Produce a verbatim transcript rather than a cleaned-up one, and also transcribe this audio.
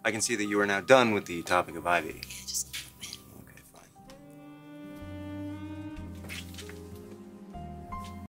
I can see that you are now done with the topic of Ivy. Just